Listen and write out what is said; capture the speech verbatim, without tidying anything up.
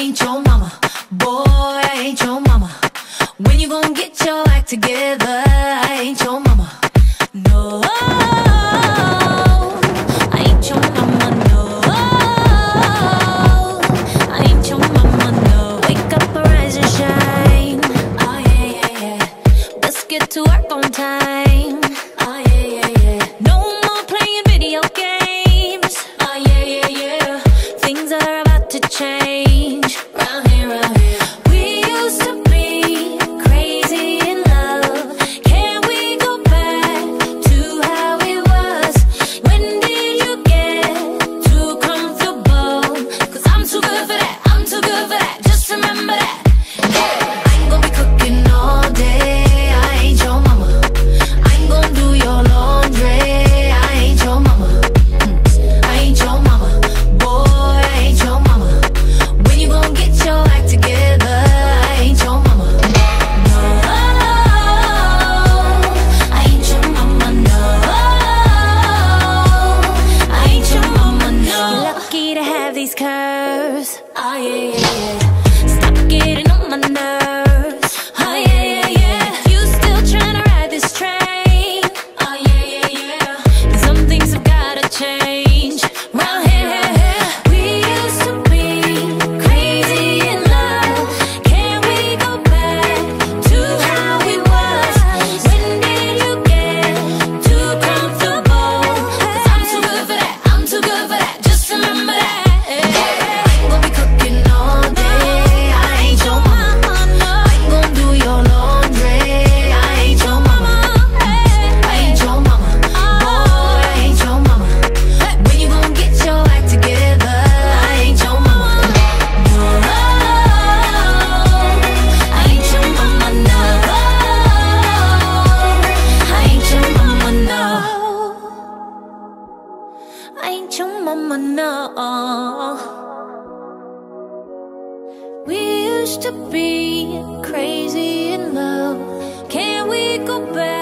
ain't your mama. Boy, I ain't your mama. When you gon' get your act together? I ain't your mama. No, I ain't your mama, no. I ain't your mama, no. Wake up, arise and shine. Oh yeah, yeah, yeah. Let's get to work on time. Oh yeah, yeah, yeah. No more playing video games. Oh yeah, yeah, yeah. Things are about to change. Round here, round here. We used to be crazy in love. Can we go back to how it was? When did you get too comfortable? Cause I'm too good for that, I'm too good for that. Just remember that. Yeah. I ain't gonna be cooking all day. I ain't your mama. I ain't gonna do your laundry. I ain't your mama. Mm. I ain't your mama. Boy, I ain't your mama. When you gon' get your act together? I ain't your mama. No, I ain't your mama, no. I ain't your mama, no. You're lucky to have these curves. Oh yeah, yeah, yeah. Stop getting on my nerves. Oh yeah, yeah, yeah. You still tryna ride this train? Oh yeah, yeah, yeah. Some things have gotta change. Round here, we used to be crazy in love. Can we go back to how it was? When did you get too comfortable? Cause I'm too good for that, I'm too good for that. Just remember that. I ain't gonna be cooking all day. I ain't your mama. I ain't gonna do your laundry. I ain't your mama. I ain't your mama. Boy, I ain't your mama. When you gon' get your act together? I ain't your mama. No, I ain't your mama, no. I ain't your mama, no. I ain't your mama, no. We used to be crazy in love. Can we go back?